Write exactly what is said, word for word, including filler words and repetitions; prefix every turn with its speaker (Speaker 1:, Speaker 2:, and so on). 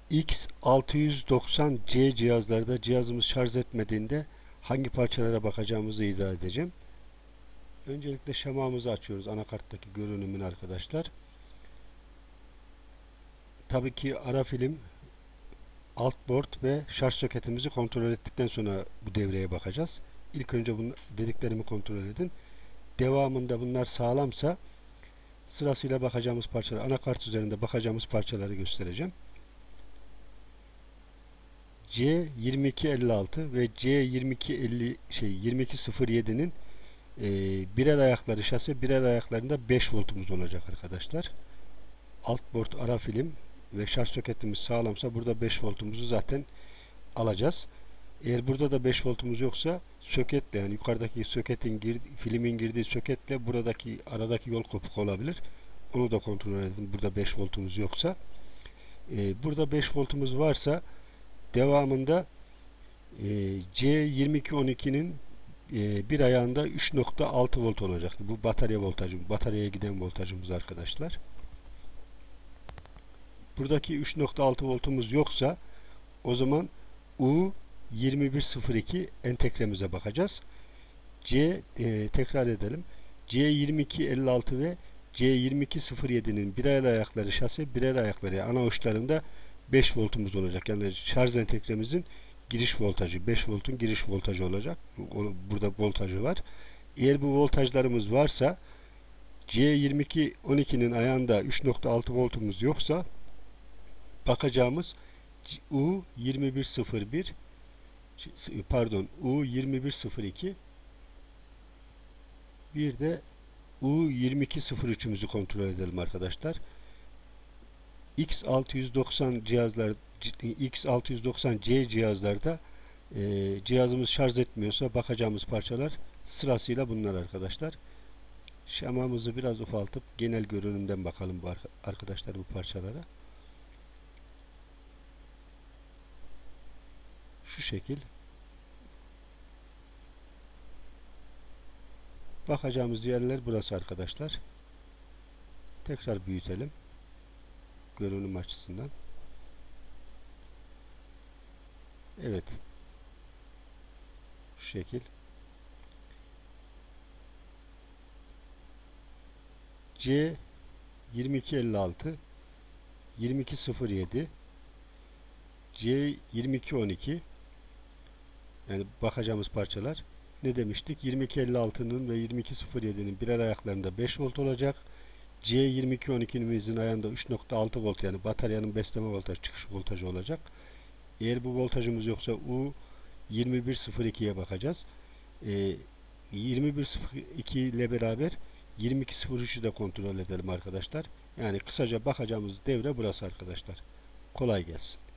Speaker 1: X altı yüz doksan C cihazlarda cihazımız şarj etmediğinde hangi parçalara bakacağımızı izah edeceğim. Öncelikle şemamızı açıyoruz. Anakarttaki görünümün arkadaşlar. Tabii ki ara film, alt board ve şarj soketimizi kontrol ettikten sonra bu devreye bakacağız. İlk önce bunu dediklerimi kontrol edin. Devamında bunlar sağlamsa sırasıyla bakacağımız parçalar, anakart üzerinde bakacağımız parçaları göstereceğim. C yirmi iki elli altı ve C yirmi iki elli şey yirmi iki sıfır yedi'nin e, birer ayakları şase, birer ayaklarında beş voltumuz olacak arkadaşlar. Alt board, ara film ve şarj soketimiz sağlamsa burada beş voltumuzu zaten alacağız. Eğer burada da beş voltumuz yoksa soketle, yani yukarıdaki soketin gir, filmin girdiği soketle buradaki aradaki yol kopuk olabilir. Onu da kontrol edin. Burada beş voltumuz yoksa. Ee, burada beş voltumuz varsa devamında e, C yirmi iki on iki'nin e, bir ayağında üç nokta altı volt olacaktı. Bu batarya voltajı, bataryaya giden voltajımız arkadaşlar. Buradaki üç nokta altı voltumuz yoksa o zaman U yirmi bir sıfır iki entegremize bakacağız. C e, tekrar edelim. C yirmi iki elli altı ve C yirmi iki sıfır yedi'nin birer ayakları şase, birer ayakları ana uçlarında beş voltumuz olacak. Yani şarj entegremizin giriş voltajı, beş voltun giriş voltajı olacak. Burada voltajı var. Eğer bu voltajlarımız varsa C yirmi iki on iki'nin ayağında üç nokta altı voltumuz yoksa bakacağımız U yirmi bir sıfır bir pardon U yirmi bir sıfır iki bir de U yirmi iki sıfır üç'ümüzü kontrol edelim arkadaşlar. X altı yüz doksan cihazlar X altı yüz doksan C cihazlarda e, cihazımız şarj etmiyorsa bakacağımız parçalar sırasıyla bunlar arkadaşlar. Şemamızı biraz ufaltıp genel görünümden bakalım bu arkadaşlar bu parçalara. Şu şekil. Bakacağımız yerler burası arkadaşlar. Tekrar büyütelim. Görünüm açısından. Evet. Şu şekil. C yirmi iki elli altı, yirmi iki sıfır yedi, C yirmi iki on iki, yani bakacağımız parçalar ne demiştik? yirmi iki elli altı'nın ve yirmi iki sıfır yedi'nin birer ayaklarında beş volt olacak. C yirmi iki on iki'mizin ayağında üç nokta altı volt, yani bataryanın besleme voltajı, çıkış voltajı olacak. Eğer bu voltajımız yoksa U yirmi bir sıfır iki'ye bakacağız. E, yirmi bir sıfır iki ile beraber yirmi iki sıfır üç'ü de kontrol edelim arkadaşlar. Yani kısaca bakacağımız devre burası arkadaşlar. Kolay gelsin.